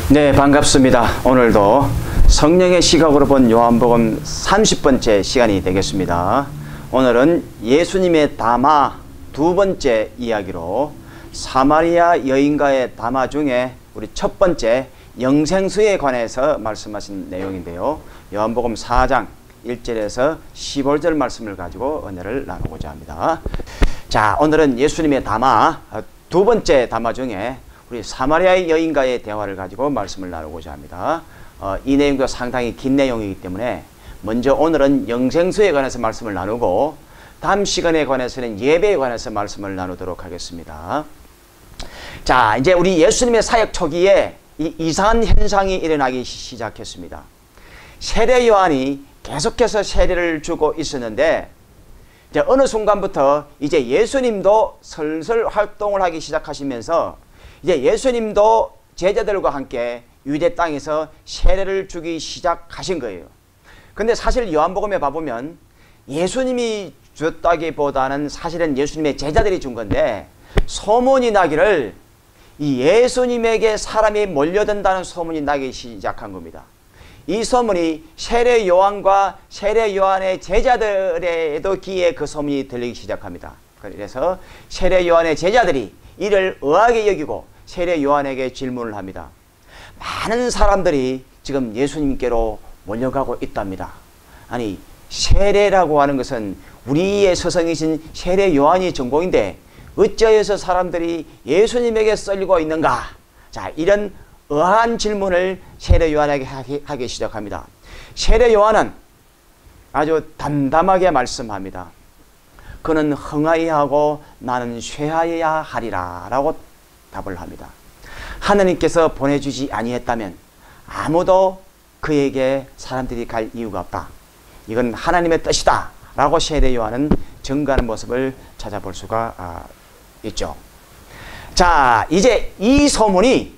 네, 반갑습니다. 오늘도 성령의 시각으로 본 요한복음 30번째 시간이 되겠습니다. 오늘은 예수님의 담화 두 번째 이야기로 사마리아 여인과의 담화 중에 우리 첫 번째 영생수에 관해서 말씀하신 내용인데요. 요한복음 4장 1절에서 15절 말씀을 가지고 은혜를 나누고자 합니다. 자, 오늘은 예수님의 담화 두 번째 담화 중에 우리 사마리아 여인과의 대화를 가지고 말씀을 나누고자 합니다. 이 내용도 상당히 긴 내용이기 때문에 먼저 오늘은 영생수에 관해서 말씀을 나누고 다음 시간에 관해서는 예배에 관해서 말씀을 나누도록 하겠습니다. 자, 이제 우리 예수님의 사역 초기에 이 이상한 현상이 일어나기 시작했습니다. 세례 요한이 계속해서 세례를 주고 있었는데 이제 어느 순간부터 이제 예수님도 슬슬 활동을 하기 시작하시면서 이제 예수님도 제자들과 함께 유대 땅에서 세례를 주기 시작하신 거예요. 근데 사실 요한복음에 봐보면 예수님이 줬다기보다는 사실은 예수님의 제자들이 준 건데 소문이 나기를 이 예수님에게 사람이 몰려든다는 소문이 나기 시작한 겁니다. 이 소문이 세례 요한과 세례 요한의 제자들에도 귀에 그 소문이 들리기 시작합니다. 그래서 세례 요한의 제자들이 이를 의아하게 여기고 세례 요한에게 질문을 합니다. 많은 사람들이 지금 예수님께로 몰려가고 있답니다. 아니, 세례라고 하는 것은 우리의 스승이신 세례 요한이 전공인데 어찌하여서 사람들이 예수님에게 쏠리고 있는가? 자, 이런 의아한 질문을 세례 요한에게 하기 시작합니다. 세례 요한은 아주 담담하게 말씀합니다. 그는 흥하여야 하고 나는 쇠하여야 하리라 라고 답을 합니다. 하나님께서 보내주지 아니했다면 아무도 그에게 사람들이 갈 이유가 없다. 이건 하나님의 뜻이다 라고 세례 요한은 증거하는 모습을 찾아볼 수가 있죠. 자, 이제 이 소문이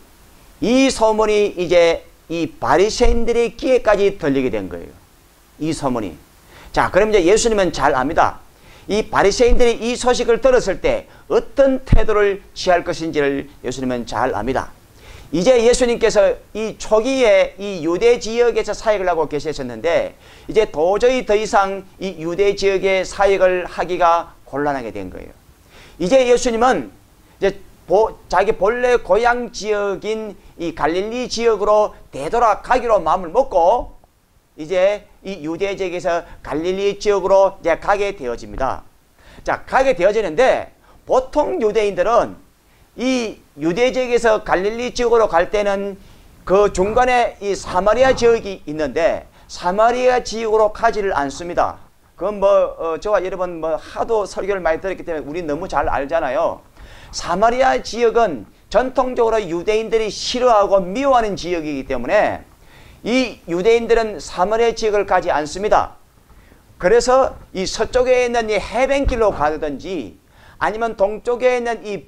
이제 이 바리새인들의 귀에까지 들리게 된 거예요. 이 소문이. 자, 그럼 이제 예수님은 잘 압니다. 이 바리새인들이 이 소식을 들었을 때 어떤 태도를 취할 것인지를 예수님은 잘 압니다. 이제 예수님께서 이 초기에 이 유대 지역에서 사역을 하고 계셨는데 이제 도저히 더 이상 이 유대 지역의 사역을 하기가 곤란하게 된 거예요. 이제 예수님은 이제 자기 본래 고향 지역인 이 갈릴리 지역으로 되돌아가기로 마음을 먹고 이제 이 유대 지역에서 갈릴리 지역으로 이제 가게 되어집니다. 자, 가게 되어지는데 보통 유대인들은 이 유대 지역에서 갈릴리 지역으로 갈 때는 그 중간에 이 사마리아 지역이 있는데 사마리아 지역으로 가지를 않습니다. 그건 저와 여러분 하도 설교를 많이 들었기 때문에 우리 너무 잘 알잖아요. 사마리아 지역은 전통적으로 유대인들이 싫어하고 미워하는 지역이기 때문에 이 유대인들은 사마리아 지역을 가지 않습니다. 그래서 이 서쪽에 있는 이 해변길로 가든지 아니면 동쪽에 있는 이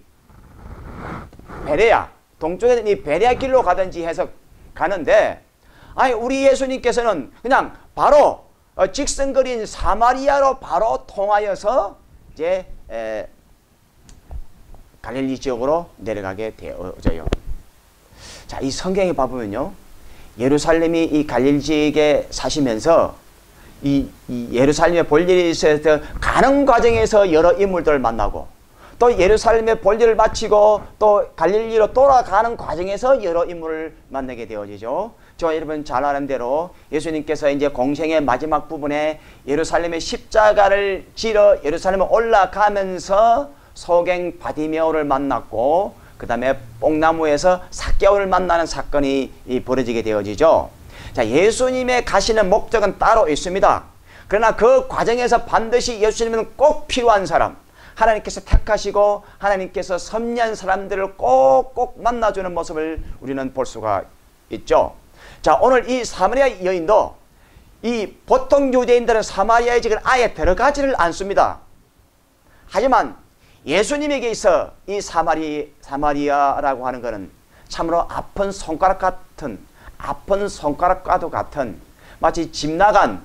동쪽에 있는 이 베레아 길로 가든지 해서 가는데 아니 우리 예수님께서는 그냥 바로 직선거리인 사마리아로 바로 통하여서 이제 갈릴리 지역으로 내려가게 되어져요. 자, 이 성경에 봐보면요. 예루살렘이 이 갈릴리 지역에 사시면서 이 예루살렘에 볼 일이 있어서 가는 과정에서 여러 인물들을 만나고 또 예루살렘에 볼 일을 마치고 또 갈릴리로 돌아가는 과정에서 여러 인물을 만나게 되어지죠. 저 여러분 잘 아는 대로 예수님께서 이제 공생의 마지막 부분에 예루살렘의 십자가를 지러 예루살렘에 올라가면서 소갱 바디메오를 만났고 그 다음에 뽕나무에서 삭개오를 만나는 사건이 벌어지게 되어지죠. 자, 예수님의 가시는 목적은 따로 있습니다. 그러나 그 과정에서 반드시 예수님은 꼭 필요한 사람, 하나님께서 택하시고 하나님께서 섭리한 사람들을 꼭꼭 만나주는 모습을 우리는 볼 수가 있죠. 자, 오늘 이 사마리아 여인도 이 보통 유대인들은 사마리아의 지역을 아예 들어가지를 않습니다. 하지만 예수님에게 있어 이 사마리아라고 하는 것은 참으로 아픈 손가락과도 같은 마치 집 나간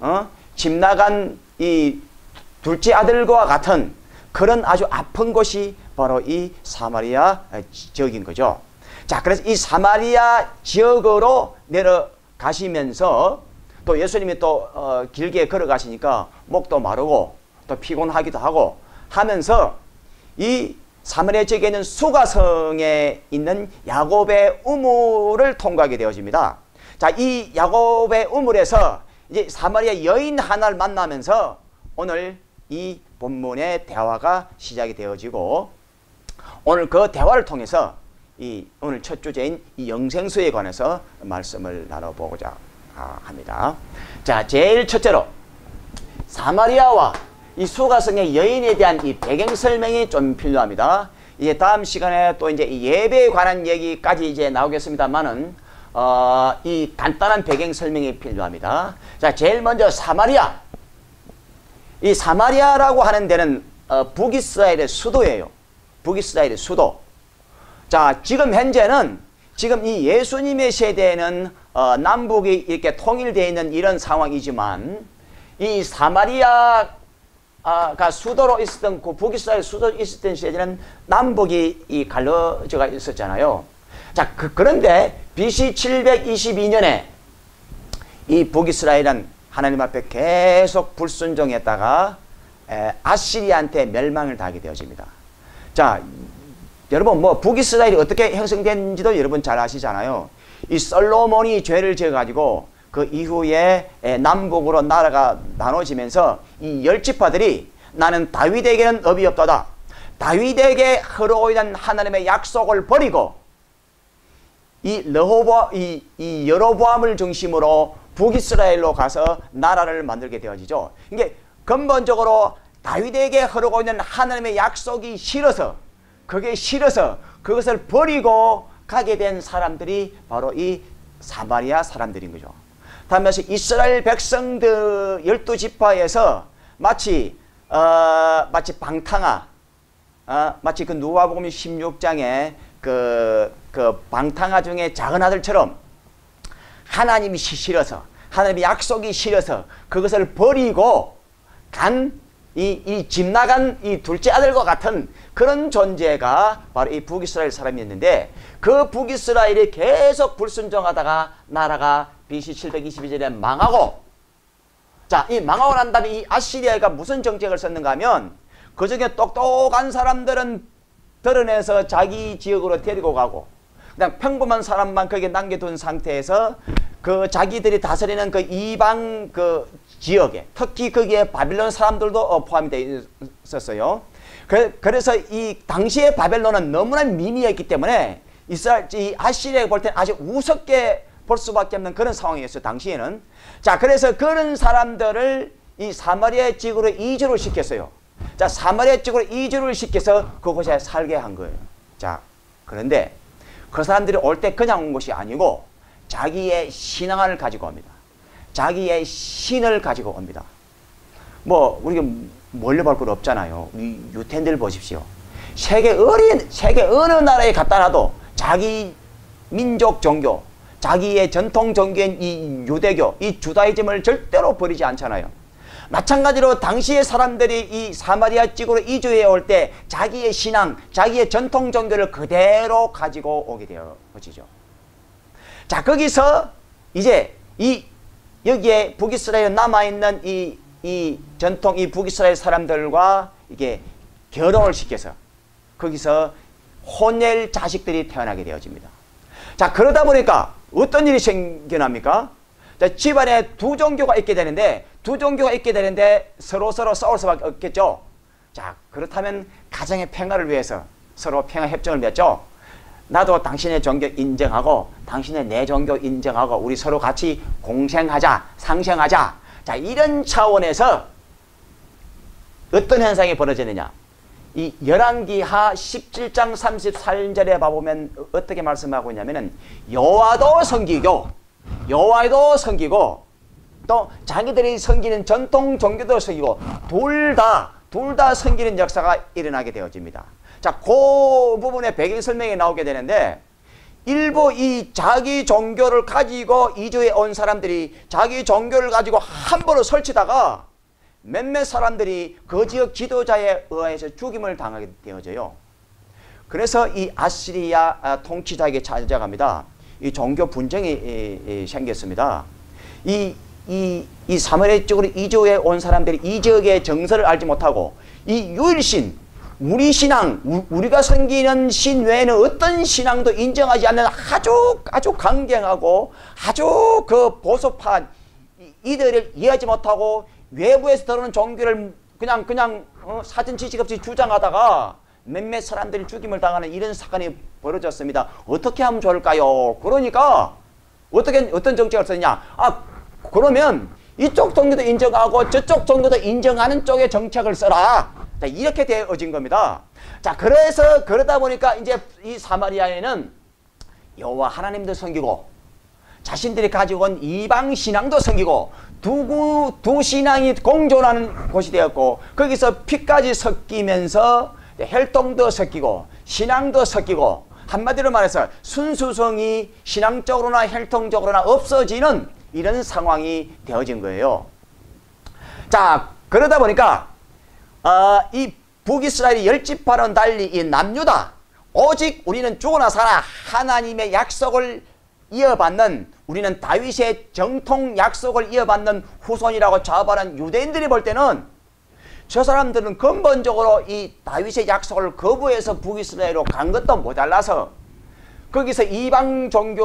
이 둘째 아들과 같은 그런 아주 아픈 곳이 바로 이 사마리아 지역인 거죠. 자, 그래서 이 사마리아 지역으로 내려가시면서 또 예수님이 또 길게 걸어가시니까 목도 마르고 또 피곤하기도 하고 하면서 이 사마리아 지역에 있는 수가성에 있는 야곱의 우물을 통과하게 되어집니다. 자, 이 야곱의 우물에서 이제 사마리아 여인 하나를 만나면서 오늘 이 본문의 대화가 시작이 되어지고, 오늘 그 대화를 통해서 이 오늘 첫 주제인 이 영생수에 관해서 말씀을 나눠보고자 합니다. 자, 제일 첫째로 사마리아와 이 수가성의 여인에 대한 이 배경 설명이 좀 필요합니다. 이제 다음 시간에 또 이제 예배에 관한 얘기까지 이제 나오겠습니다만은 이 간단한 배경 설명이 필요합니다. 자, 제일 먼저 사마리아. 이 사마리아라고 하는 데는 북이스라엘의 수도예요. 북이스라엘의 수도. 자, 지금 현재는 지금 이 예수님의 세대에는 남북이 이렇게 통일되어 있는 이런 상황이지만, 이 사마리아가 수도로 있었던 그 북이스라엘 수도로 있었던 시대에는 남북이 이 갈라져가 있었잖아요. 자, 그런데 BC 722년에 이 북이스라엘은 하나님 앞에 계속 불순종했다가 아시리아한테 멸망을 당하게 되어집니다. 자, 여러분 뭐 북이스라엘이 어떻게 형성된지도 여러분 잘 아시잖아요. 이 솔로몬이 죄를 지어가지고 그 이후에 남북으로 나라가 나눠지면서 이 열 지파들이 나는 다윗에게는 업이 없도다, 다윗에게 흐르고 있는 하나님의 약속을 버리고 이 여로보암을 중심으로 북이스라엘로 가서 나라를 만들게 되어지죠. 이게 근본적으로 다윗에게 흐르고 있는 하나님의 약속이 싫어서, 그게 싫어서 그것을 버리고 가게 된 사람들이 바로 이 사마리아 사람들인 거죠. 다음에서 이스라엘 백성들 12지파에서 마치 방탕아, 마치 그 누가복음 16장에 그 방탕아 중에 작은 아들처럼 하나님이 싫어서, 하나님의 약속이 싫어서 그것을 버리고 간 이 집 나간 이 둘째 아들과 같은 그런 존재가 바로 이 북이스라엘 사람이었는데, 그 북이스라엘이 계속 불순종하다가 나라가 BC 722년에 망하고, 자, 이 망하고 난 다음에 이 아시리아가 무슨 정책을 썼는가 하면, 그 중에 똑똑한 사람들은 드러내서 자기 지역으로 데리고 가고, 그냥 평범한 사람만 거기에 남겨둔 상태에서 그 자기들이 다스리는 그 이방 그 지역에, 특히 거기에 바빌론 사람들도 포함이 되어 있었어요. 그래서 이 당시의 바벨론은 너무나 미미했기 때문에 이 아시리아가 볼 때는 아주 우습게 볼 수밖에 없는 그런 상황이었어요, 당시에는. 자, 그래서 그런 사람들을 이 사마리아 지역으로 이주를 시켰어요. 자, 사마리아 지역으로 이주를 시켜서 그곳에 살게 한 거예요. 자, 그런데 그 사람들이 올 때 그냥 온 것이 아니고 자기의 신앙을 가지고 옵니다. 자기의 신을 가지고 옵니다. 뭐 우리가 멀려볼 건 없잖아요. 이 유태인들 보십시오. 세계 어느 나라에 갖다 놔도 자기 민족 종교, 자기의 전통 종교인 이 유대교, 이 주다이즘을 절대로 버리지 않잖아요. 마찬가지로 당시의 사람들이 이 사마리아 지역으로 이주해 올 때 자기의 신앙, 자기의 전통 종교를 그대로 가지고 오게 되어지죠. 자, 거기서 이제 여기에 북이스라엘에 남아있는 이 전통 이 북이스라엘 사람들과 이게 결혼을 시켜서 거기서 혼낼 자식들이 태어나게 되어집니다. 자, 그러다 보니까 어떤 일이 생겨납니까? 자, 집안에 두 종교가 있게 되는데 서로 싸울 수밖에 없겠죠. 자, 그렇다면 가정의 평화를 위해서 서로 평화 협정을 맺죠. 나도 당신의 종교 인정하고 당신의 내 종교 인정하고 우리 서로 같이 공생하자, 상생하자. 자, 이런 차원에서 어떤 현상이 벌어지느냐. 이 열왕기하 17장 34절에 봐보면 어떻게 말씀하고 있냐면은 여호와도 섬기고 또 자기들이 섬기는 전통 종교도 섬기고 둘 다 섬기는 역사가 일어나게 되어집니다. 자, 그 부분에 배경 설명이 나오게 되는데, 일부 이 자기 종교를 가지고 이주해 온 사람들이 자기 종교를 가지고 함부로 설치다가 몇몇 사람들이 그 지역 지도자에 의해서 죽임을 당하게 되어져요. 그래서 이 아시리아 통치자에게 찾아갑니다. 이 종교 분쟁이 생겼습니다. 이 사마리아 쪽으로 이주해 온 사람들이 이 지역의 정서를 알지 못하고 이 유일신, 우리 신앙, 우리가 섬기는 신 외에는 어떤 신앙도 인정하지 않는 아주 강경하고 아주 그 보수파 이들을 이해하지 못하고 외부에서 들어오는 종교를 그냥 사전 지식 없이 주장하다가 몇몇 사람들이 죽임을 당하는 이런 사건이 벌어졌습니다. 어떻게 하면 좋을까요? 그러니까 어떤 정책을 쓰느냐? 그러면 이쪽 종교도 인정하고 저쪽 종교도 인정하는 쪽의 정책을 써라. 자, 이렇게 되어진 겁니다. 자, 그래서 그러다 보니까 이제 이 사마리아에는 여호와 하나님도 섬기고 자신들이 가지고 온 이방 신앙도 섬기고 두 신앙이 공존하는 곳이 되었고 거기서 피까지 섞이면서 혈통도 섞이고 신앙도 섞이고 한마디로 말해서 순수성이 신앙적으로나 혈통적으로나 없어지는 이런 상황이 되어진 거예요. 자, 그러다 보니까 이 북이스라엘이 10지파는 달리 이 남유다 오직 우리는 죽어나 살아 하나님의 약속을 이어받는 우리는 다윗의 정통 약속을 이어받는 후손이라고 자부하는 유대인들이 볼 때는 저 사람들은 근본적으로 이 다윗의 약속을 거부해서 북이스라엘로 간 것도 모자라서 거기서 이방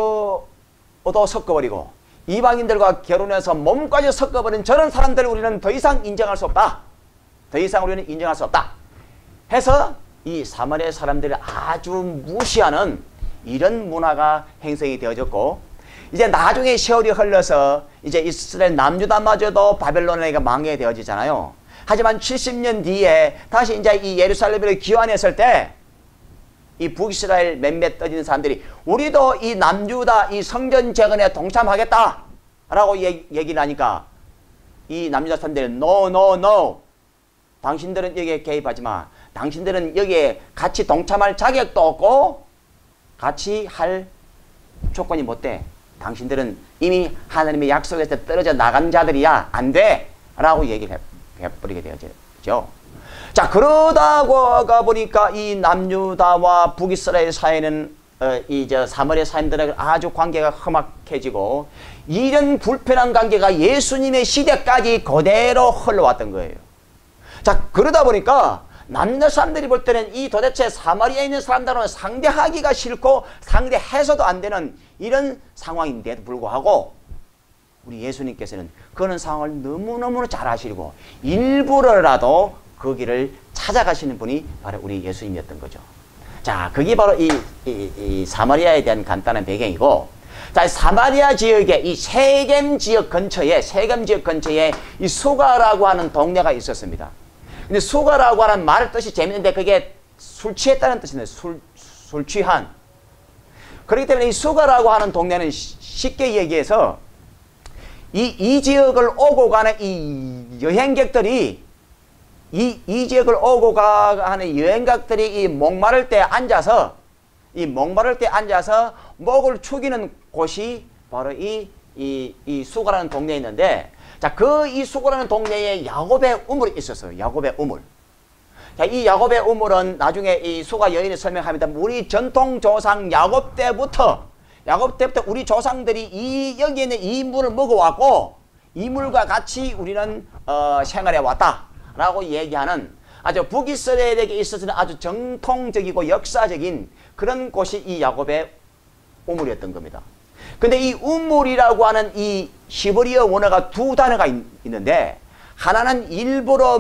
종교도 섞어버리고 이방인들과 결혼해서 몸까지 섞어버린 저런 사람들을 우리는 더 이상 인정할 수 없다. 더 이상 우리는 인정할 수 없다. 해서 이 사마리아 사람들을 아주 무시하는 이런 문화가 형성이 되어졌고 이제 나중에 세월이 흘러서 이제 이스라엘 남유다마저도 바벨론에게 망해되어지잖아요. 하지만 70년 뒤에 다시 이제 이 예루살렘으로 귀환했을 때 이 북이스라엘 몇몇 떠지는 사람들이 우리도 이 남유다 이 성전 재건에 동참하겠다 라고 얘기를 하니까 이 남유다 사람들은 No. 당신들은 여기에 개입하지 마. 당신들은 여기에 같이 동참할 자격도 없고 같이 할 조건이 못 돼. 당신들은 이미 하나님의 약속에서 떨어져 나간 자들이야. 안 돼. 라고 얘기를 해버리게 되어졌죠. 자, 그러다가 보니까 이 남유다와 북이스라엘 사이는 사마리아 사람들에게 아주 관계가 험악해지고 이런 불편한 관계가 예수님의 시대까지 그대로 흘러왔던 거예요. 자, 그러다 보니까 남녀 사람들이 볼 때는 이 도대체 사마리아에 있는 사람들은 상대하기가 싫고 상대해서도 안 되는 이런 상황인데도 불구하고 우리 예수님께서는 그런 상황을 너무너무 잘 아시고 일부러라도 거기를 찾아가시는 분이 바로 우리 예수님이었던 거죠. 자, 그게 바로 이 사마리아에 대한 간단한 배경이고, 자, 사마리아 지역의 이 세겜 지역 근처에 이 수가라고 하는 동네가 있었습니다. 근데 수가라고 하는 말 뜻이 재밌는데 그게 술 취했다는 뜻인데 술 취한. 그렇기 때문에 이 수가라고 하는 동네는 쉽게 얘기해서 이 지역을 오고 가는 이 여행객들이 이 지역을 오고 가는 여행객들이 이 목마를 때 앉아서 목을 축이는 곳이 바로 이 수가라는 동네에 있는데, 자, 이 수가라는 동네에 야곱의 우물이 있었어요. 야곱의 우물. 자, 이 야곱의 우물은 나중에 이 수가 여인이 설명합니다. 우리 전통 조상 야곱 때부터 우리 조상들이 여기에 있는 이 물을 먹어왔고 이 물과 같이 우리는 생활해 왔다라고 얘기하는 아주 북이스라엘에게 있어서는 아주 정통적이고 역사적인 그런 곳이 이 야곱의 우물이었던 겁니다. 근데 이 우물이라고 하는 이 히브리어 원어가 두 단어가 있는데 하나는 일부러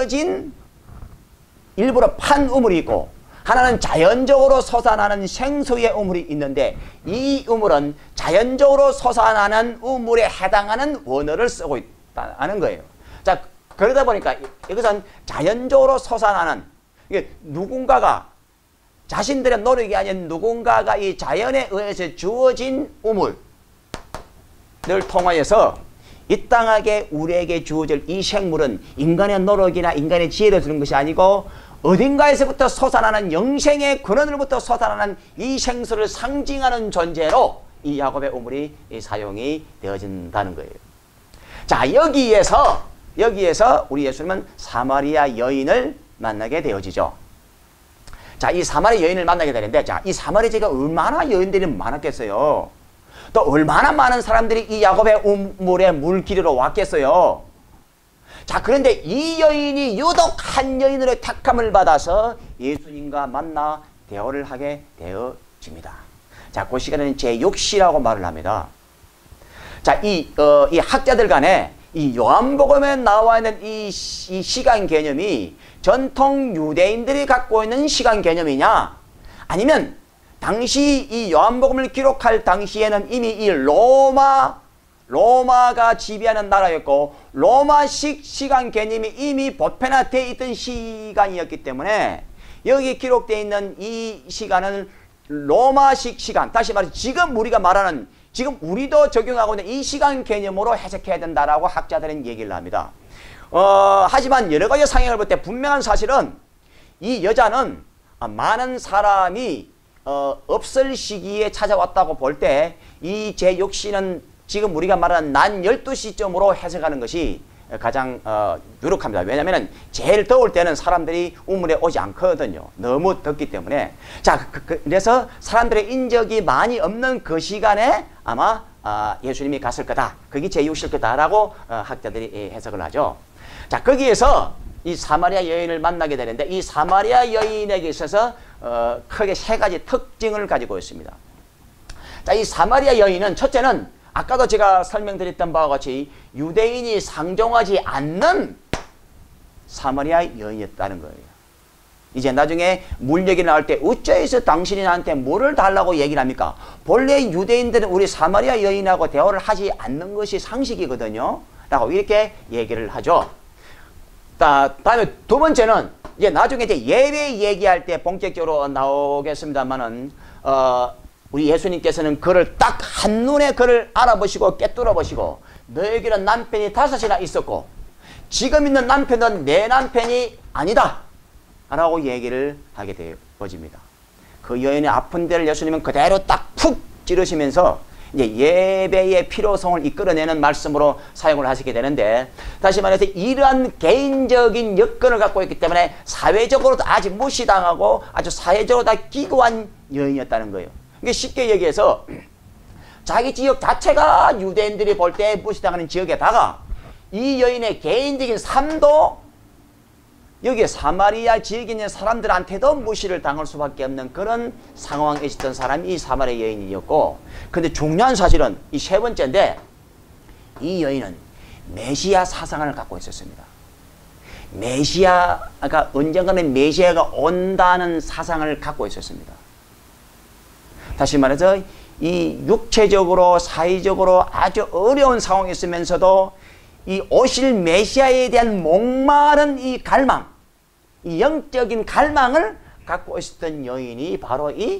판 우물이 있고 하나는 자연적으로 솟아나는 생수의 우물이 있는데 이 우물은 자연적으로 솟아나는 우물에 해당하는 원어를 쓰고 있다는 거예요. 자, 그러다 보니까 이것은 자연적으로 솟아나는, 이게 누군가가 자신들의 노력이 아닌 누군가가 이 자연에 의해서 주어진 우물을 통하여서 이 땅에 우리에게 주어질 이 생물은 인간의 노력이나 인간의 지혜로 주는 것이 아니고 어딘가에서부터 솟아나는 영생의 근원으로부터 솟아나는 이 생수를 상징하는 존재로 이 야곱의 우물이 사용이 되어진다는 거예요. 자, 여기에서 우리 예수님은 사마리아 여인을 만나게 되어지죠. 자, 이 사마리아 여인을 만나게 되는데, 자, 이 사마리아 지가 얼마나 여인들이 많았겠어요. 또 얼마나 많은 사람들이 이 야곱의 우물에 물 기르러 왔겠어요. 자, 그런데 이 여인이 유독 한 여인으로 택함을 받아서 예수님과 만나 대화를 하게 되어집니다. 자, 그 시간에는 제6시라고 말을 합니다. 자, 이 학자들 간에 이 요한복음에 나와 있는 이 시간 개념이 전통 유대인들이 갖고 있는 시간 개념이냐, 아니면 당시 이 요한복음을 기록할 당시에는 이미 이 로마가 지배하는 나라였고 로마식 시간 개념이 이미 보편화되어 있던 시간이었기 때문에 여기 기록되어 있는 이 시간은 로마식 시간, 다시 말해서 지금 우리가 말하는, 지금 우리도 적용하고 있는 이 시간 개념으로 해석해야 된다라고 학자들은 얘기를 합니다. 하지만 여러 가지 상황을 볼 때 분명한 사실은 이 여자는 많은 사람이 없을 시기에 찾아왔다고 볼 때 이 제6시는 지금 우리가 말하는 낮 12시쯤으로 해석하는 것이 가장 유력합니다. 왜냐하면 제일 더울 때는 사람들이 우물에 오지 않거든요. 너무 덥기 때문에. 자, 그래서 사람들의 인적이 많이 없는 그 시간에 아마 예수님이 갔을 거다. 그게 제6시일 거다라고 학자들이 해석을 하죠. 자, 거기에서 이 사마리아 여인을 만나게 되는데 이 사마리아 여인에게 있어서 크게 세 가지 특징을 가지고 있습니다. 자, 이 사마리아 여인은 첫째는 아까도 제가 설명드렸던 바와 같이 유대인이 상종하지 않는 사마리아 여인이었다는 거예요. 이제 나중에 물 얘기 나올 때 어째서 당신이 나한테 뭐를 달라고 얘기를 합니까? 본래 유대인들은 우리 사마리아 여인하고 대화를 하지 않는 것이 상식이거든요. 라고 이렇게 얘기를 하죠. 다음에 두 번째는 이제 나중에 이제 예배 얘기할 때 본격적으로 나오겠습니다만은 우리 예수님께서는 그를 딱 한눈에 그를 알아보시고 꿰뚫어 보시고 너에게는 남편이 5이나 있었고 지금 있는 남편은 내 남편이 아니다 라고 얘기를 하게 되어집니다. 그 여인의 아픈 데를 예수님은 그대로 딱 푹 찌르시면서 이제 예배의 필요성을 이끌어내는 말씀으로 사용을 하시게 되는데, 다시 말해서 이러한 개인적인 여건을 갖고 있기 때문에 사회적으로도 아주 무시당하고 아주 사회적으로 다 기고한 여인이었다는 거예요. 이게 쉽게 얘기해서 자기 지역 자체가 유대인들이 볼 때 무시당하는 지역에다가 이 여인의 개인적인 삶도 여기에 사마리아 지역에 있는 사람들한테도 무시를 당할 수밖에 없는 그런 상황에 있었던 사람이 이 사마리아 여인이었고, 근데 중요한 사실은 이 세 번째인데 이 여인은 메시아 사상을 갖고 있었습니다. 메시아가 언젠가는 메시아가 온다는 사상을 갖고 있었습니다. 다시 말해서 이 육체적으로 사회적으로 아주 어려운 상황이 있으면서도 이 오실 메시아에 대한 목마른 이 갈망, 이 영적인 갈망을 갖고 있었던 여인이 바로 이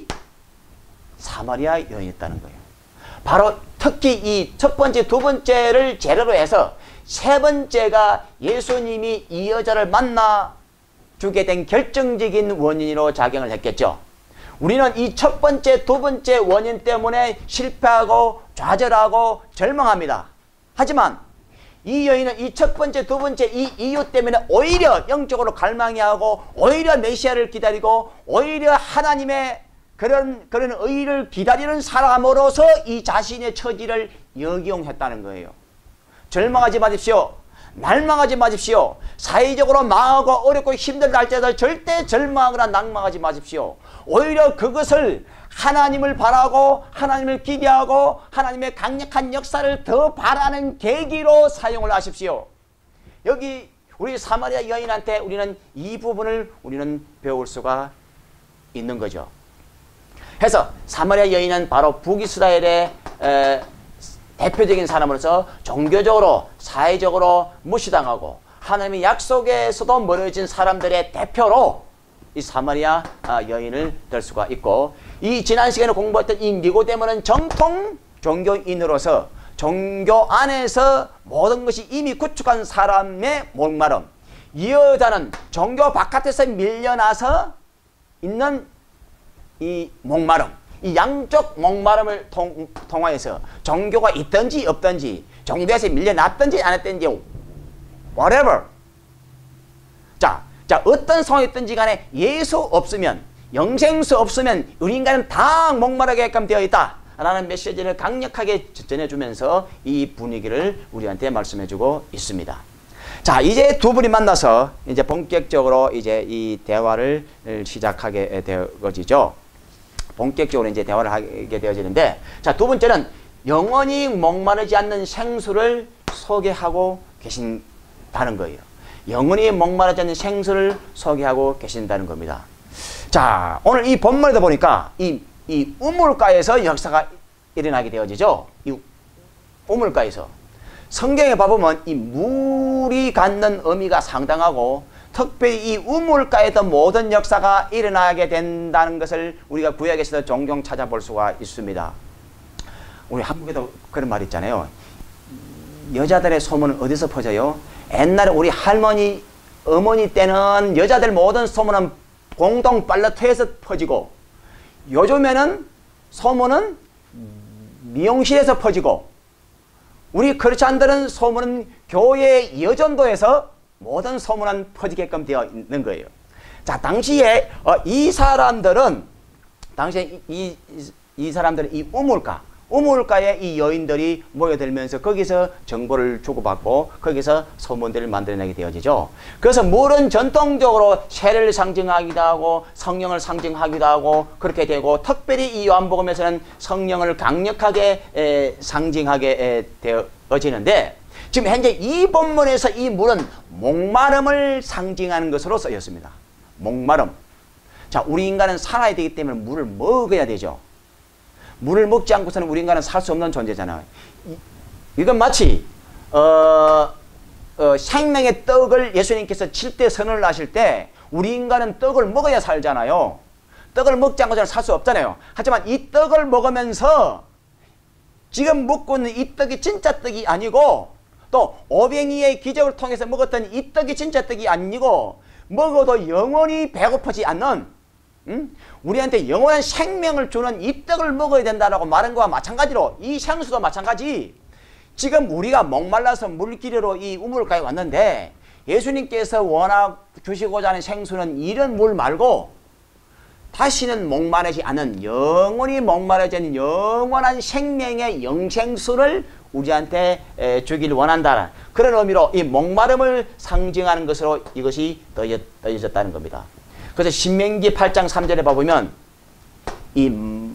사마리아 여인이었다는 거예요. 바로 특히 이 첫 번째, 두 번째를 재료로 해서 세 번째가 예수님이 이 여자를 만나 주게 된 결정적인 원인으로 작용을 했겠죠. 우리는 이 첫 번째, 두 번째 원인 때문에 실패하고 좌절하고 절망합니다. 하지만 이 여인은 이 첫 번째, 두 번째 이 이유 때문에 오히려 영적으로 갈망이 하고 오히려 메시아를 기다리고 오히려 하나님의 그런 의를 기다리는 사람으로서 이 자신의 처지를 역이용했다는 거예요. 절망하지 마십시오. 날망하지 마십시오. 사회적으로 망하고 어렵고 힘든 날짜들 절대 절망하거나 낭망하지 마십시오. 오히려 그것을 하나님을 바라고 하나님을 기대하고 하나님의 강력한 역사를 더 바라는 계기로 사용을 하십시오. 여기 우리 사마리아 여인한테 우리는 이 부분을 우리는 배울 수가 있는 거죠. 그래서 사마리아 여인은 바로 북이스라엘의 대표적인 사람으로서 종교적으로 사회적으로 무시당하고 하나님의 약속에서도 멀어진 사람들의 대표로 이 사마리아 여인을 들 수가 있고, 이 지난 시간에 공부했던 이 니고데모는 정통 종교인으로서 종교 안에서 모든 것이 이미 구축한 사람의 목마름, 이 여자는 종교 바깥에서 밀려나서 있는 이 목마름, 이 양쪽 목마름을 통하여서 종교가 있든지 없든지 종교에서 밀려났든지 안 했든지 whatever, 자 어떤 상황이 있든지 간에 예수 없으면 영생수 없으면 우리 인간은 다 목마르게끔 되어 있다 라는 메시지를 강력하게 전해주면서 이 분위기를 우리한테 말씀해주고 있습니다. 자, 이제 두 분이 만나서 이제 본격적으로 이제 이 대화를 시작하게 되어지죠. 본격적으로 이제 대화를 하게 되어지는데, 자, 두 번째는 영원히 목마르지 않는 생수를 소개하고 계신다는 거예요. 영원히 목마르지 않는 생수를 소개하고 계신다는 겁니다. 자, 오늘 이 본문에도 보니까 이 우물가에서 역사가 일어나게 되어지죠. 이 우물가에서. 성경에 봐보면 이 물이 갖는 의미가 상당하고 특별히 이 우물가에서 모든 역사가 일어나게 된다는 것을 우리가 구약에서도 종종 찾아볼 수가 있습니다. 우리 한국에도 그런 말 있잖아요. 여자들의 소문은 어디서 퍼져요? 옛날에 우리 할머니, 어머니 때는 여자들 모든 소문은 공동 빨래터에서 퍼지고, 요즘에는 소문은 미용실에서 퍼지고, 우리 크리스찬들은 소문은 교회 여전도에서 모든 소문은 퍼지게끔 되어 있는 거예요. 자, 당시에 이 사람들은 이 사람들은 이 우물가에 이 여인들이 모여들면서 거기서 정보를 주고받고 거기서 소문들을 만들어내게 되어지죠. 그래서 물은 전통적으로 세를 상징하기도 하고 성령을 상징하기도 하고 그렇게 되고, 특별히 이 요한복음에서는 성령을 강력하게 상징하게 되어지는데, 지금 현재 이 본문에서 이 물은 목마름을 상징하는 것으로 쓰였습니다. 목마름. 자, 우리 인간은 살아야 되기 때문에 물을 먹어야 되죠. 물을 먹지 않고서는 우리 인간은 살 수 없는 존재잖아요. 이건 마치 생명의 떡을 예수님께서 7대 선언을 하실 때 우리 인간은 떡을 먹어야 살잖아요. 떡을 먹지 않고서는 살 수 없잖아요. 하지만 이 떡을 먹으면서 지금 먹고 있는 이 떡이 진짜 떡이 아니고, 또 오병이의 기적을 통해서 먹었던 이 떡이 진짜 떡이 아니고, 먹어도 영원히 배고프지 않는, 우리한테 영원한 생명을 주는 이 떡을 먹어야 된다라고 말한 것과 마찬가지로 이 생수도 마찬가지. 지금 우리가 목말라서 물기르러 이 우물가에 왔는데 예수님께서 주시고자 하는 생수는 이런 물 말고 다시는 목마르지 않은, 영원히 목마르지 않은 영원한 생명의 영생수를 우리한테 주길 원한다. 그런 의미로 이 목마름을 상징하는 것으로 이것이 더해졌다는 겁니다. 그래서 신명기 8장 3절에 봐보면 이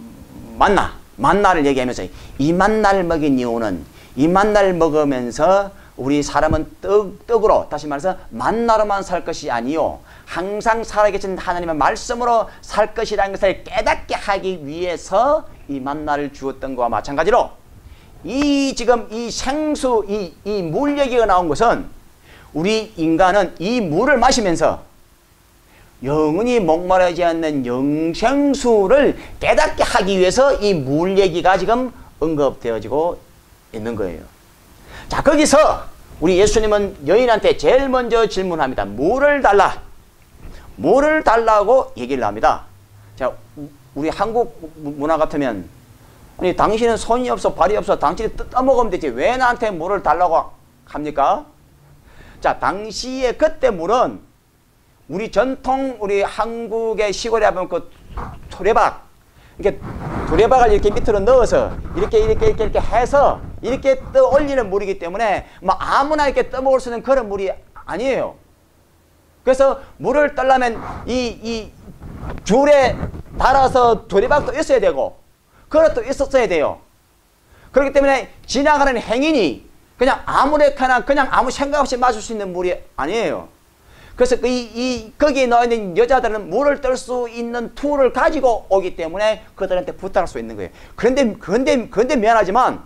만나를 얘기하면서 이 만나를 먹인 이유는, 이 만나를 먹으면서 우리 사람은 떡으로, 다시 말해서 만나로만 살 것이 아니요 항상 살아계신 하나님의 말씀으로 살 것이라는 것을 깨닫게 하기 위해서 이 만나를 주었던 것과 마찬가지로, 지금 이 생수, 이 물 얘기가 나온 것은 우리 인간은 이 물을 마시면서 영원히 목마르지 않는 영생수를 깨닫게 하기 위해서 이 물 얘기가 지금 언급되어지고 있는 거예요. 자, 거기서 우리 예수님은 여인한테 제일 먼저 질문합니다. 물을 달라. 물을 달라고 얘기를 합니다. 자, 우리 한국 문화 같으면, 아니 당신은 손이 없어 발이 없어 당신이 떠먹으면 되지 왜 나한테 물을 달라고 합니까? 자, 당시에 그때 물은 우리 전통 우리 한국의 시골에 보면 그 토레박, 이렇게 두레박을 이렇게 밑으로 넣어서 이렇게 해서 이렇게 떠 올리는 물이기 때문에 뭐 아무나 이렇게 떠먹을 수 있는 그런 물이 아니에요. 그래서 물을 떠려면 이 줄에 달아서 두레박도 있어야 되고 그릇도 있었어야 돼요. 그렇기 때문에 지나가는 행인이 그냥 아무렇게나 그냥 아무 생각 없이 마실 수 있는 물이 아니에요. 그래서 거기에 나와 있는 여자들은 물을 뜰 수 있는 툴을 가지고 오기 때문에 그들한테 부탁할 수 있는 거예요. 그런데 미안하지만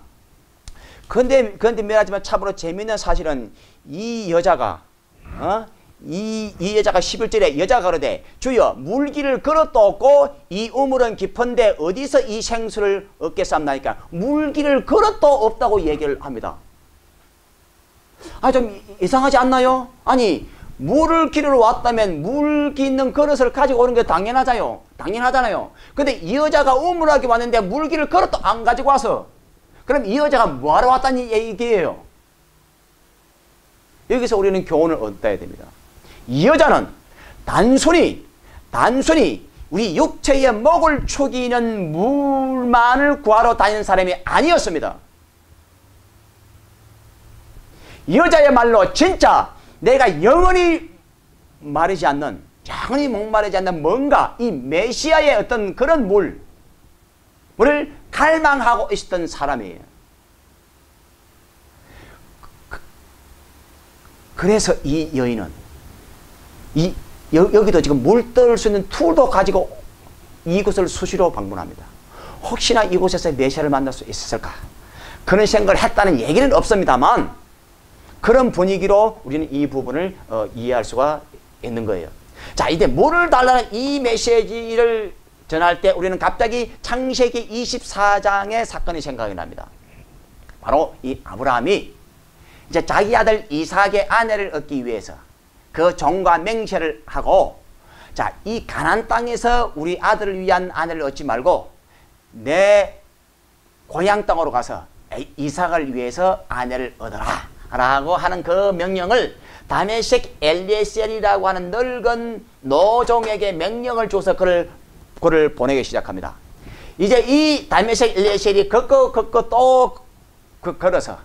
참으로 재미있는 사실은 이 여자가 이 여자가 11절에 여자가 그러되 주여 물기를 그릇도 없고 이 우물은 깊은데 어디서 이 생수를 얻겠사옵나이까. 물기를 그릇도 없다고 얘기를 합니다. 좀 이상하지 않나요? 아니 물을 기르러 왔다면 물기 있는 그릇을 가지고 오는 게 당연하잖아요. 근데 이 여자가 우물하게 왔는데 물기를 그릇도 안 가지고 와서 그럼 이 여자가 뭐하러 왔다는 얘기예요. 여기서 우리는 교훈을 얻어야 됩니다. 이 여자는 단순히 우리 육체의 목을 축이는 물만을 구하러 다니는 사람이 아니었습니다. 여자의 말로 진짜 내가 영원히 마르지 않는, 영원히 목마르지 않는 뭔가 이 메시아의 어떤 그런 물을 갈망하고 있었던 사람이에요. 그래서 이 여인은 여기도 지금 물 떠올 수 있는 툴도 가지고 이곳을 수시로 방문합니다. 혹시나 이곳에서 메시아를 만날 수 있을까? 그런 생각을 했다는 얘기는 없습니다만 그런 분위기로 우리는 이 부분을 이해할 수가 있는 거예요. 자, 이제 물을 달라는 이 메시지를 전할 때 우리는 갑자기 창세기 24장의 사건이 생각이 납니다. 바로 이 아브라함이 이제 자기 아들 이삭의 아내를 얻기 위해서 그 종과 맹세를 하고, 자, 이 가나안 땅에서 우리 아들을 위한 아내를 얻지 말고 내 고향 땅으로 가서 이삭을 위해서 아내를 얻어라 라고 하는 그 명령을 다메섹 엘리에셀이라고 하는 늙은 노종에게 명령을 줘서 그를 보내기 시작합니다. 이제 이 다메섹 엘리에셀이 걷고 또 걸어서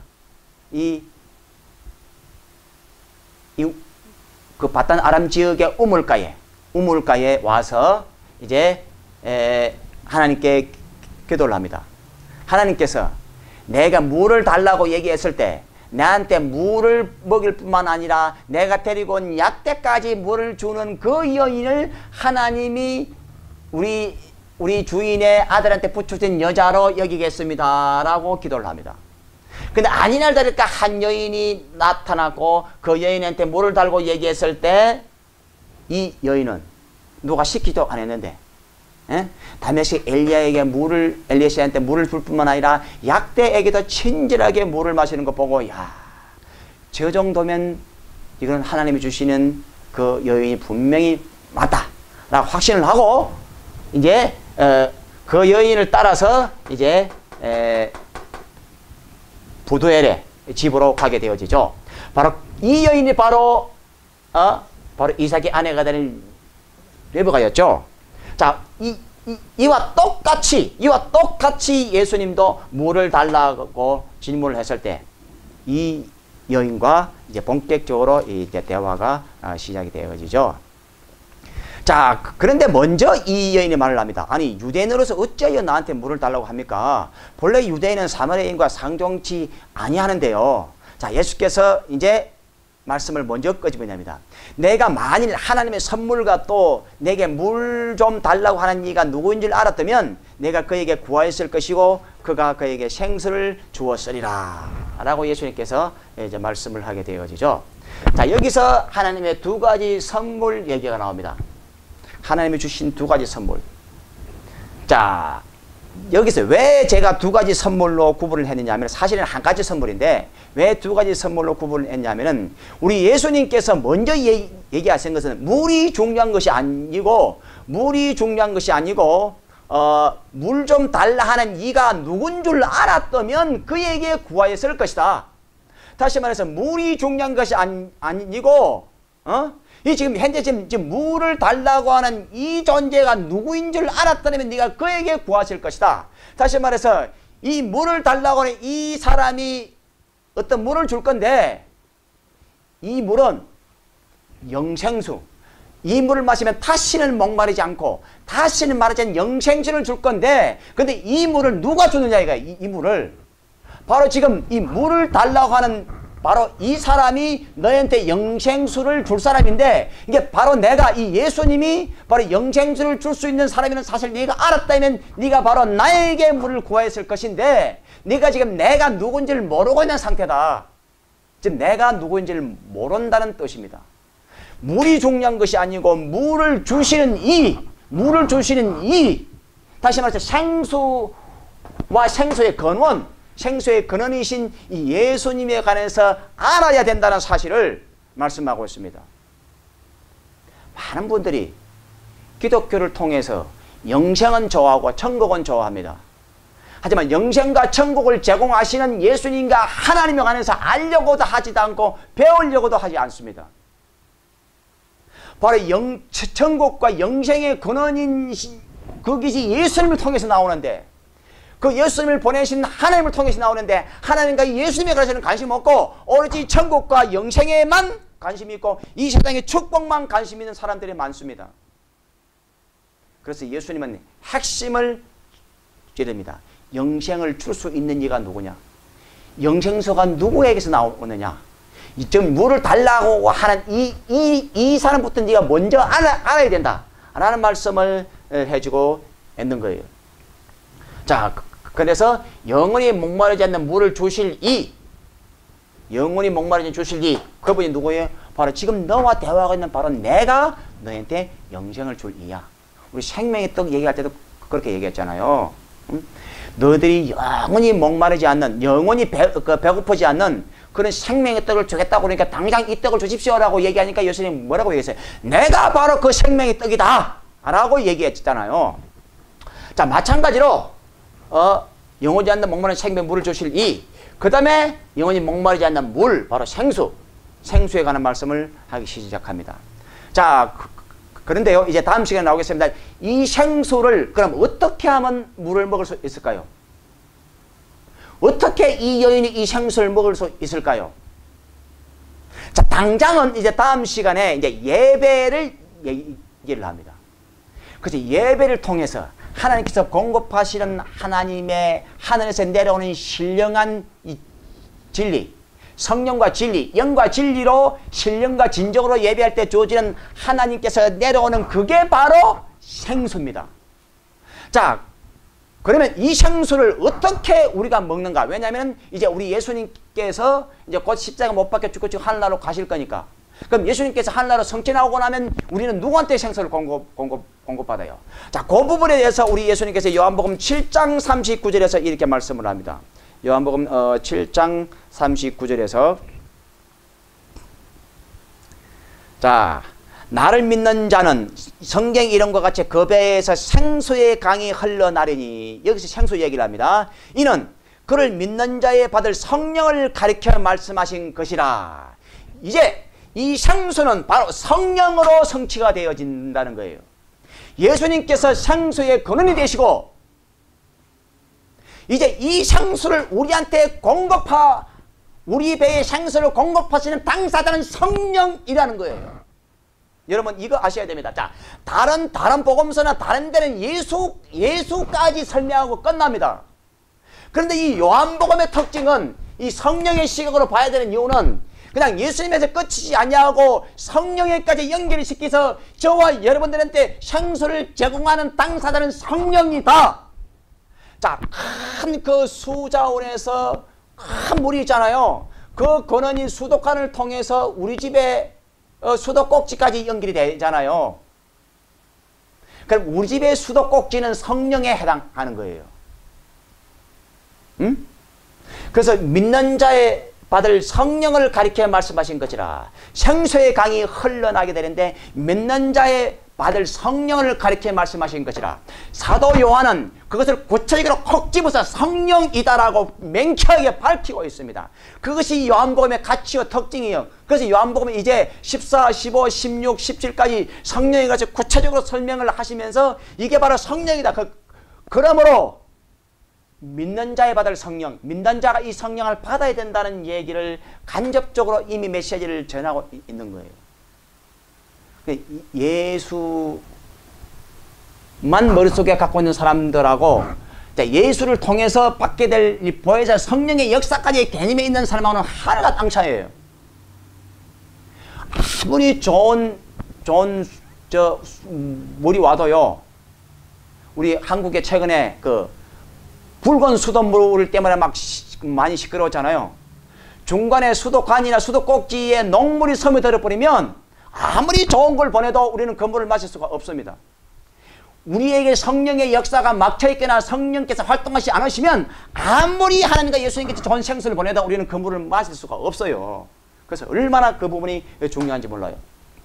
그 바단 아람 지역의 우물가에 와서 이제 하나님께 기도를 합니다. 하나님께서 내가 물을 달라고 얘기했을 때 나한테 물을 먹일 뿐만 아니라 내가 데리고 온 약대까지 물을 주는 그 여인을 하나님이 우리 주인의 아들한테 붙여준 여자로 여기겠습니다 라고 기도를 합니다. 근데 아니날 다를까 한 여인이 나타났고 그 여인한테 물을 달고 얘기했을 때 이 여인은 누가 시키도 안 했는데 다메섹 엘리에셀한테 물을 줄 뿐만 아니라 약대에게도 친절하게 물을 마시는 거 보고, 야, 저 정도면 이건 하나님이 주시는 그 여인이 분명히 맞다 라고 확신을 하고 이제 그 여인을 따라서 이제 부두엘의 집으로 가게 되어지죠. 바로 이 여인이 바로 이삭의 아내가 되는 레베카였죠. 자, 이와 똑같이 예수님도 물을 달라고 질문을 했을 때 이 여인과 이제 본격적으로 이제 대화가 시작이 되어지죠. 자, 그런데 먼저 이 여인이 말을 합니다. 아니, 유대인으로서 어찌하여 나한테 물을 달라고 합니까? 본래 유대인은 사마리아인과 상종치 아니하는데요. 자, 예수께서 이제 말씀을 먼저 끄집어냅니다. 내가 만일 하나님의 선물과 또 내게 물 좀 달라고 하는 이가 누구인 줄 알았다면 내가 그에게 구하였을 것이고 그가 그에게 생수를 주었으리라 라고 예수님께서 이제 말씀을 하게 되어지죠. 자, 여기서 하나님의 두 가지 선물 얘기가 나옵니다. 하나님이 주신 두 가지 선물. 자, 여기서 왜 제가 두 가지 선물로 구분을 했느냐 하면 사실은 한 가지 선물인데 왜 두 가지 선물로 구분을 했냐면은 우리 예수님께서 먼저 얘기하신 것은 물이 중요한 것이 아니고 물 좀 달라 하는 이가 누군 줄 알았다면 그에게 구하였을 것이다. 다시 말해서 물이 중요한 것이 아니고 이 지금 현재 지금 물을 달라고 하는 이 존재가 누구인 줄 알았다면 네가 그에게 구하실 것이다. 다시 말해서 이 물을 달라고 하는 이 사람이 어떤 물을 줄 건데 이 물은 영생수. 이 물을 마시면 다시는 목마르지 않고 다시는 마르지 않는 영생수를 줄 건데 근데 이 물을 누가 주느냐 이거야. 이 물을. 바로 지금 이 물을 달라고 하는 바로 이 사람이 너한테 영생수를 줄 사람인데 이게 바로 내가 이 예수님이 바로 영생수를 줄 수 있는 사람이라는 사실을 네가 알았다면 네가 바로 나에게 물을 구하였을 것인데 네가 지금 내가 누군지를 모르고 있는 상태다. 지금 내가 누구인지를 모른다는 뜻입니다. 물이 중요한 것이 아니고 물을 주시는 이 다시 말해서 생수와 생수의 근원 생수의 근원이신 이 예수님에 관해서 알아야 된다는 사실을 말씀하고 있습니다. 많은 분들이 기독교를 통해서 영생은 좋아하고 천국은 좋아합니다. 하지만 영생과 천국을 제공하시는 예수님과 하나님에 관해서 알려고도 하지도 않고 배우려고도 하지 않습니다. 바로 천국과 영생의 근원인 그 것이 예수님을 통해서 나오는데, 그 예수님을 보내신 하나님을 통해서 나오는데, 하나님과 예수님에 관해서는 관심 없고 오로지 천국과 영생에만 관심이 있고 이 세상의 축복만 관심 있는 사람들이 많습니다. 그래서 예수님은 핵심을 찌릅니다. 영생을 줄 수 있는 이가 누구냐? 영생수가 누구에게서 나오느냐? 좀 물을 달라고 하는 이 사람부터 네가 먼저 알아야 된다 라는 말씀을 해주고 있는 거예요. 자, 그래서 영원히 목마르지 않는 물을 주실 영원히 목마르지 않는 주실 그분이 누구예요? 바로 지금 너와 대화하고 있는 바로 내가 너한테 영생을 줄 이야. 우리 생명의 떡 얘기할 때도 그렇게 얘기했잖아요. 너희들이 영원히 목마르지 않는, 영원히 배고프지 않는 그런 생명의 떡을 주겠다고 그러니까 당장 이 떡을 주십시오라고 얘기하니까 예수님 뭐라고 얘기했어요? 내가 바로 그 생명의 떡이다 라고 얘기했잖아요. 자, 마찬가지로 영원히 않는 목마른 생명의 물을 주실 그 다음에 영원히 목마르지 않는 물, 바로 생수에 관한 말씀을 하기 시작합니다. 자, 그런데요, 이제 다음 시간에 나오겠습니다. 이 생수를 그럼 어떻게 하면 물을 먹을 수 있을까요? 어떻게 이 여인이 이 생수를 먹을 수 있을까요? 자, 당장은 이제 다음 시간에 이제 예배를 얘기를 합니다. 그래서 예배를 통해서 하나님께서 공급하시는 하나님의 하늘에서 내려오는 신령한 이 진리, 성령과 진리, 영과 진리로 신령과 진정으로 예배할 때 주어지는 하나님께서 내려오는 그게 바로 생수입니다. 자, 그러면 이 생수를 어떻게 우리가 먹는가? 왜냐하면 이제 우리 예수님께서 이제 곧 십자가 못 박혀 죽고 지금 하늘나라로 가실 거니까. 그럼 예수님께서 하늘나라로 성취나오고 나면 우리는 누구한테 생수를 공급받아요? 자, 그 부분에 대해서 우리 예수님께서 요한복음 7장 39절에서 이렇게 말씀을 합니다. 요한복음 7장 39절에서 자, 나를 믿는 자는 성경 이름과 같이 그 배에서 생수의 강이 흘러나리니, 여기서 생수 얘기를 합니다. 이는 그를 믿는 자에 받을 성령을 가리켜 말씀하신 것이라. 이제 이 생수는 바로 성령으로 성취가 되어진다는 거예요. 예수님께서 생수의 근원이 되시고 이제 이 생수를 우리한테 우리 배에 생수를 공급하시는 당사자는 성령이라는 거예요. 여러분 이거 아셔야 됩니다. 자, 다른 복음서나 다른 데는 예수까지 설명하고 끝납니다. 그런데 이 요한복음의 특징은 이 성령의 시각으로 봐야 되는 이유는 그냥 예수님에서 끝이지 아니하고 성령에까지 연결을 시켜서 저와 여러분들한테 생수를 제공하는 당사자는 성령이다. 자, 큰 그 수자원에서 큰 물이 있잖아요. 그 근원이 수도관을 통해서 우리 집에 수도꼭지까지 연결이 되잖아요. 그럼 우리 집의 수도꼭지는 성령에 해당하는 거예요. 응? 그래서 믿는 자의 받을 성령을 가리켜 말씀하신 것이라. 생수의 강이 흘러나게 되는데 믿는 자의 받을 성령을 가리켜 말씀하신 것이라. 사도 요한은 그것을 구체적으로 콕 집어서 성령이다라고 명쾌하게 밝히고 있습니다. 그것이 요한복음의 가치와 특징이에요. 그래서 요한복음은 이제 14, 15, 16, 17까지 성령에 관해서 구체적으로 설명을 하시면서 이게 바로 성령이다. 그러므로 믿는 자에 받을 성령, 믿는 자가 이 성령을 받아야 된다는 얘기를 간접적으로 이미 메시지를 전하고 있는 거예요. 예수만 머릿속에 갖고 있는 사람들하고 예수를 통해서 받게 될 보혜사 성령의 역사까지 개념에 있는 사람하고는 하늘과 땅 차이예요. 아무리 좋은 물이 와도요, 우리 한국에 최근에 그 붉은 수돗물 때문에 막 많이 시끄러웠잖아요. 중간에 수도관이나 수도꼭지에 녹물이 스며들어 버리면 아무리 좋은 걸 보내도 우리는 그 물을 마실 수가 없습니다. 우리에게 성령의 역사가 막혀있거나 성령께서 활동하지 않으시면 아무리 하나님과 예수님께서 좋은 생수를 보내도 우리는 그 물을 마실 수가 없어요. 그래서 얼마나 그 부분이 중요한지 몰라요.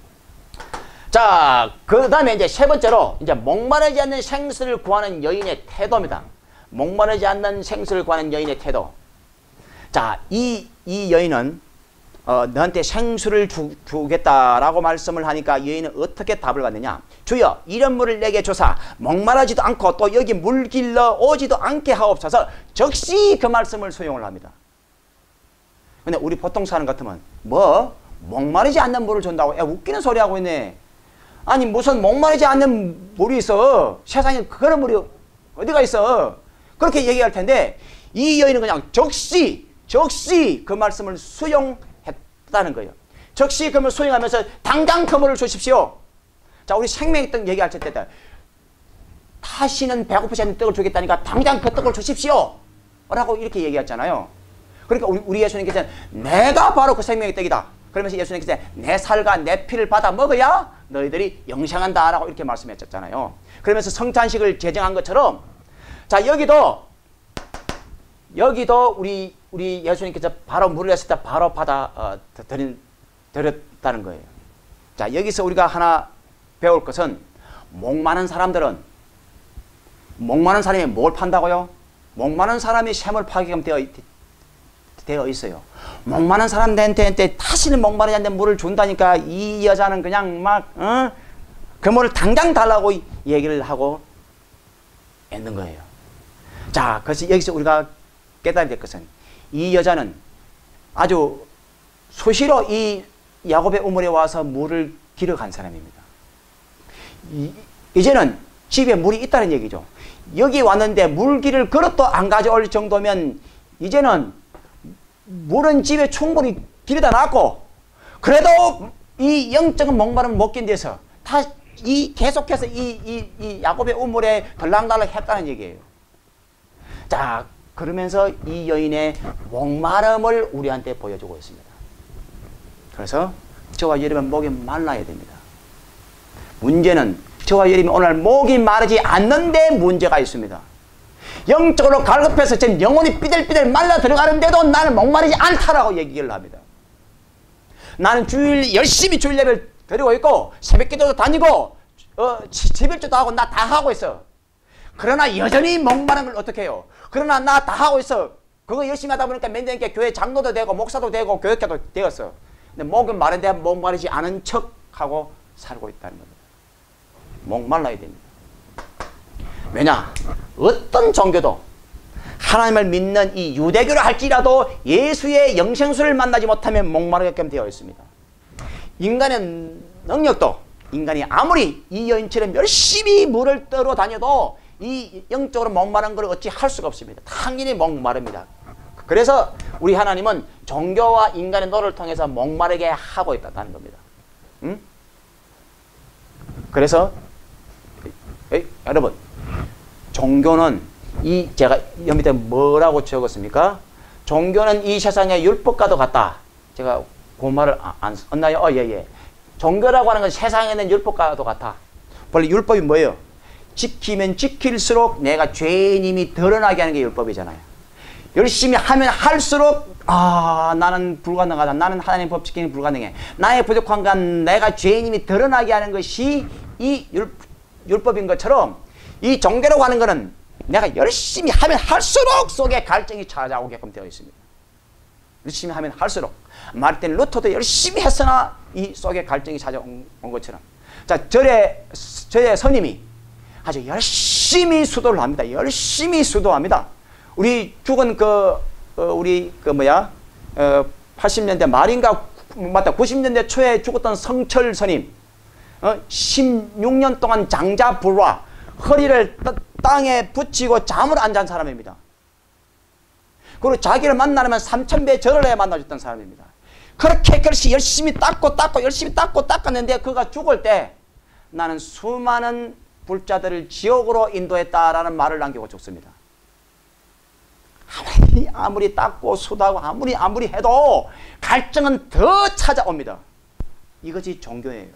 자, 그 다음에 이제 세 번째로 이제 목마르지 않는 생수를 구하는 여인의 태도입니다. 목마르지 않는 생수를 구하는 여인의 태도. 자, 이 여인은 너한테 생수를 주겠다라고 말씀을 하니까 여인은 어떻게 답을 받느냐. 주여 이런 물을 내게 주사 목마르지도 않고 또 여기 물 길러 오지도 않게 하옵소서. 즉시 그 말씀을 수용을 합니다. 근데 우리 보통 사람 같으면 뭐 목마르지 않는 물을 준다고? 야, 웃기는 소리 하고 있네. 아니 무슨 목마르지 않는 물이 있어. 세상에 그런 물이 어디가 있어. 그렇게 얘기할 텐데 이 여인은 그냥 즉시 그 말씀을 수용했다는 거예요. 즉시 그 말을 수용하면서 당장 그 물을 주십시오. 자, 우리 생명의 얘기할 때 다시는 배고프지 않는 떡을 주겠다니까 당장 그 떡을 주십시오 라고 이렇게 얘기했잖아요. 그러니까 우리 예수님께서는 내가 바로 그 생명의 떡이다. 그러면서 예수님께서 내 살과 내 피를 받아 먹어야 너희들이 영생한다 라고 이렇게 말씀하셨잖아요. 그러면서 성찬식을 제정한 것처럼 자, 여기도 우리 예수님께서 바로 물을 했을 때 바로 받아 드렸다는 거예요. 자, 여기서 우리가 하나 배울 것은 목마른 사람이 뭘 판다고요? 목마른 사람이 샘을 파기금 되어 있어요. 목마른 사람한테 다시는 목마르지 않는 물을 준다니까 이 여자는 그냥 막 그 물을 당장 달라고 얘기를 하고 있는 거예요. 자, 그래서 여기서 우리가 깨달아야 될 것은 이 여자는 아주 수시로 이 야곱의 우물에 와서 물을 길어간 사람입니다. 이제는 집에 물이 있다는 얘기죠. 여기 왔는데 물기를 그릇도 안 가져올 정도면 이제는 물은 집에 충분히 길에다 놨고 그래도 이 영적인 목마름을 못 견뎌서 계속해서 이 야곱의 우물에 들락날락 했다는 얘기예요. 자, 그러면서 이 여인의 목마름을 우리한테 보여주고 있습니다. 그래서 저와 여러분 목이 말라야 됩니다. 문제는 저와 여러분이 오늘 목이 마르지 않는데 문제가 있습니다. 영적으로 갈급해서 지금 영혼이 삐들삐들 말라 들어가는데도 나는 목마르지 않다라고 얘기를 합니다. 나는 열심히 주일 예배를 드리고 있고 새벽기도도 다니고 11조도 하고 나 다 하고 있어. 그러나 여전히 목마른 걸 어떻게 해요? 그러나 나 다 하고 있어. 그거 열심히 하다 보니까 몇 년께 교회 장로도 되고 목사도 되고 교육자도 되었어. 근데 목은 마른데 목마르지 않은 척하고 살고 있다는 겁니다. 목말라야 됩니다. 왜냐? 어떤 종교도 하나님을 믿는 이 유대교를 할지라도 예수의 영생수를 만나지 못하면 목마르게끔 되어 있습니다. 인간의 능력도 인간이 아무리 이 여인처럼 열심히 물을 떠러 다녀도 이 영적으로 목마른 걸 어찌 할 수가 없습니다. 당연히 목마릅니다. 그래서 우리 하나님은 종교와 인간의 노를 통해서 목마르게 하고 있다는 겁니다. 응? 그래서 여러분 종교는 제가 여기 밑에 뭐라고 적었습니까? 종교는 이 세상의 율법과도 같다. 제가 그 말을 안 썼나요? 예. 종교라고 하는 건 세상에 있는 율법과도 같아. 원래 율법이 뭐예요? 지키면 지킬수록 내가 죄인임이 드러나게 하는 게 율법이잖아요. 열심히 하면 할수록 나는 불가능하다. 나는 하나님의 법 지키는 불가능해. 나의 부족한 건 내가 죄인임이 드러나게 하는 것이 이 율법인 것처럼 이 종교라고 하는 것은 내가 열심히 하면 할수록 속에 갈증이 찾아오게끔 되어 있습니다. 열심히 하면 할수록 마르틴 루터도 열심히 했으나 이 속에 갈증이 찾아온 것처럼 자, 절의 스님이 아주 열심히 수도를 합니다. 열심히 수도합니다. 우리 죽은 80년대 말인가 90년대 초에 죽었던 성철 스님 16년 동안 장자불화 허리를 땅에 붙이고 잠을 안 잔 사람입니다. 그리고 자기를 만나려면 3000배 절을 해야 만나줬던 사람입니다. 그렇게 열심히 닦았는데 그가 죽을 때 나는 수많은 불자들을 지옥으로 인도했다라는 말을 남기고 죽습니다. 아무리 닦고 수다고 아무리 해도 갈증은 더 찾아옵니다. 이것이 종교예요.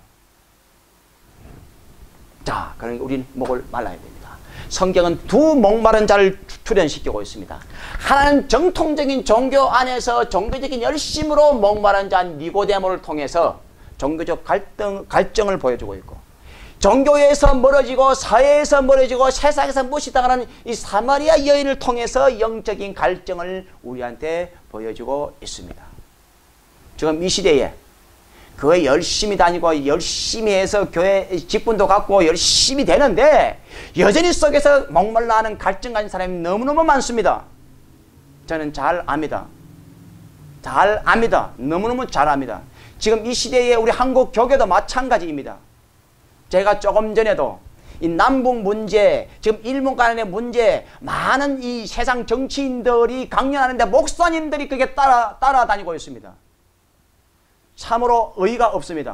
자, 그러니까 우리는 목을 말라야 됩니다. 성경은 두 목마른 자를 출현시키고 있습니다. 하나는 정통적인 종교 안에서 종교적인 열심으로 목마른 자 니고데모를 통해서 종교적 갈증을 보여주고 있고, 종교에서 멀어지고 사회에서 멀어지고 세상에서 무시당하는 이 사마리아 여인을 통해서 영적인 갈증을 우리한테 보여주고 있습니다. 지금 이 시대에 교회 열심히 다니고 열심히 해서 교회 직분도 갖고 열심히 되는데 여전히 속에서 목말라 하는 갈증 가진 사람이 너무너무 많습니다. 저는 잘 압니다. 잘 압니다. 너무너무 잘 압니다. 지금 이 시대에 우리 한국 교계도 마찬가지입니다. 제가 조금 전에도 이 남북 문제, 지금 일본 간의 문제, 많은 이 세상 정치인들이 강연하는데 목사님들이 그게 따라다니고 있습니다. 참으로 의의가 없습니다.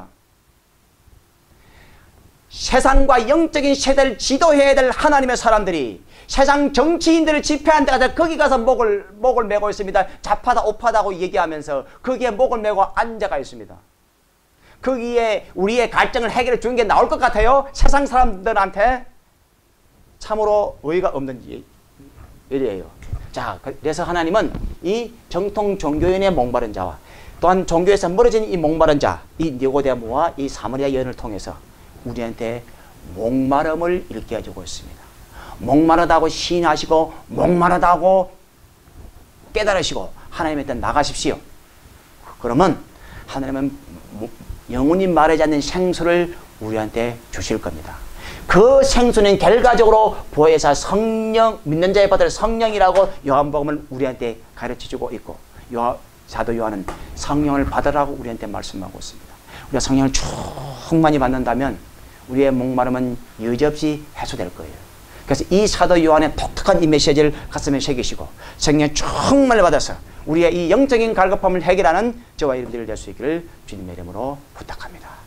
세상과 영적인 세대를 지도해야 될 하나님의 사람들이 세상 정치인들을 집회한 데 가서 거기 가서 목을 메고 있습니다. 좌파다 우파다고 얘기하면서 거기에 목을 메고 앉아가 있습니다. 거기에 우리의 갈증을 해결해 주는 게 나올 것 같아요? 세상 사람들한테? 참으로 의의가 없는 일이에요. 자, 그래서 하나님은 이 정통 종교인의 목마른 자와 또한 종교에서 멀어진 이 목마른 자, 이 니고데모와 이 사마리아 여인을 통해서 우리한테 목마름을 일깨워주고 있습니다. 목마르다고 시인하시고 목마르다고 깨달으시고 하나님한테 나가십시오. 그러면 하나님은 영원히 마르지 않는 생수를 우리한테 주실 겁니다. 그 생수는 결과적으로 보혜사 성령, 믿는 자의 받을 성령이라고 요한복음을 우리한테 가르쳐주고 있고 사도 요한은 성령을 받으라고 우리한테 말씀하고 있습니다. 우리가 성령을 충만히 받는다면 우리의 목마름은 여지없이 해소될 거예요. 그래서 이 사도 요한의 독특한 이 메시지를 가슴에 새기시고 성령 충만을 받아서 우리의 이 영적인 갈급함을 해결하는 저와 여러분들이 될 수 있기를 주님의 이름으로 부탁합니다.